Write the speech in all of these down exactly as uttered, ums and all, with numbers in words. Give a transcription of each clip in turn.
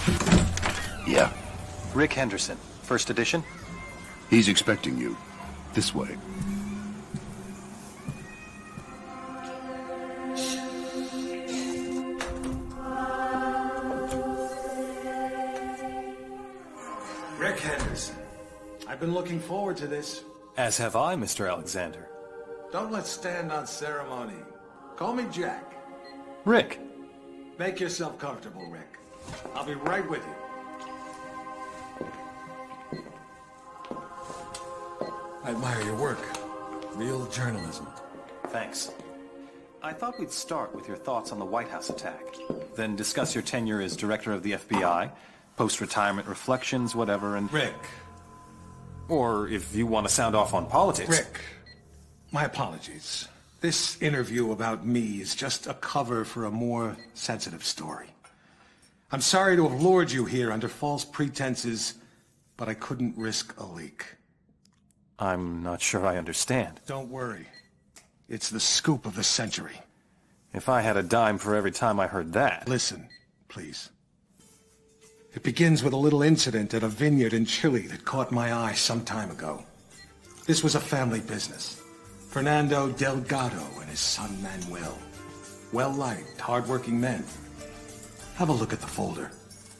Yeah. Rick Henderson, first edition? He's expecting you. This way. Rick Henderson. I've been looking forward to this. As have I, Mister Alexander. Don't let's stand on ceremony. Call me Jack. Rick. Make yourself comfortable, Rick. I'll be right with you. I admire your work. Real journalism. Thanks. I thought we'd start with your thoughts on the White House attack. Then discuss your tenure as director of the F B I, post-retirement reflections, whatever, and... Rick. Or if you want to sound off on politics. Rick, my apologies. This interview about me is just a cover for a more sensitive story. I'm sorry to have lured you here under false pretenses, but I couldn't risk a leak. I'm not sure I understand. Don't worry. It's the scoop of the century. If I had a dime for every time I heard that... Listen, please. It begins with a little incident at a vineyard in Chile that caught my eye some time ago. This was a family business. Fernando Delgado and his son Manuel. Well-liked, hard-working men. Have a look at the folder.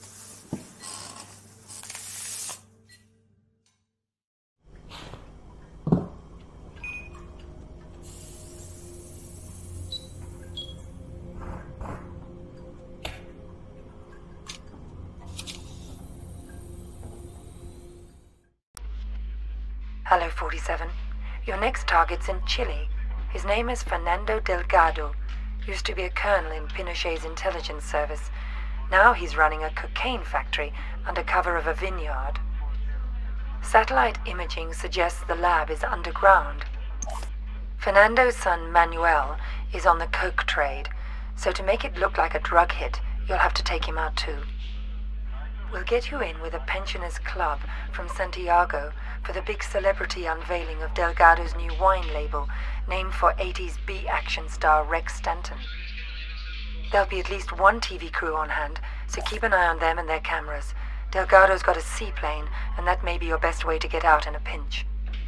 Hello, forty-seven. Your next target's in Chile. His name is Fernando Delgado. Used to be a colonel in Pinochet's intelligence service. Now he's running a cocaine factory under cover of a vineyard. Satellite imaging suggests the lab is underground. Fernando's son Manuel is on the coke trade, so to make it look like a drug hit, you'll have to take him out too. We'll get you in with a pensioners club from Santiago for the big celebrity unveiling of Delgado's new wine label, named for eighties B-action star Rex Stanton. There'll be at least one T V crew on hand, so keep an eye on them and their cameras. Delgado's got a seaplane, and that may be your best way to get out in a pinch.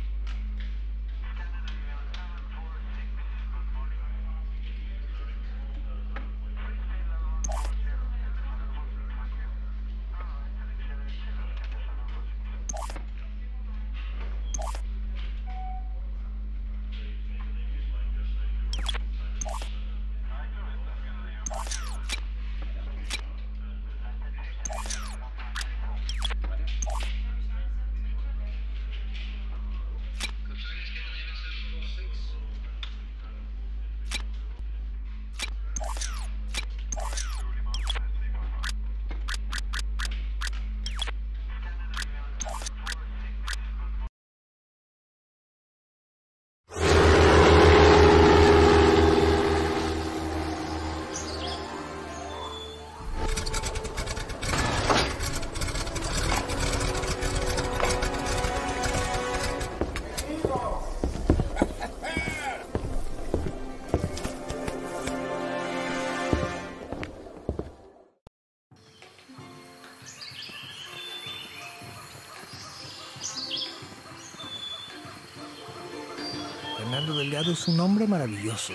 Fernando Delgado es un hombre maravilloso.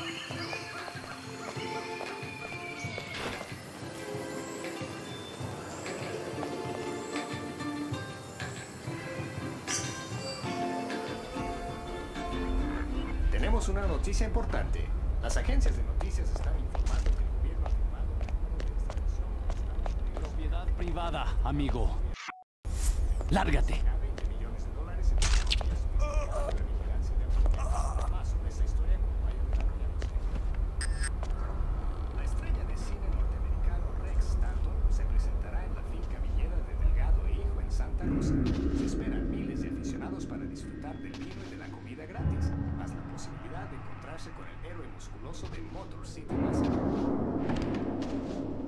Tenemos una noticia importante. Las agencias de noticias están informando que el gobierno ha firmado un acuerdo de extradición. Propiedad privada, amigo. Lárgate. La estrella de cine norteamericano Rex Stanton se presentará en la finca villera de Delgado e Hijo en Santa Rosa. Se esperan miles de aficionados para disfrutar del vino y de la comida gratis, más la posibilidad de encontrarse con el héroe musculoso de Motor City Massacre.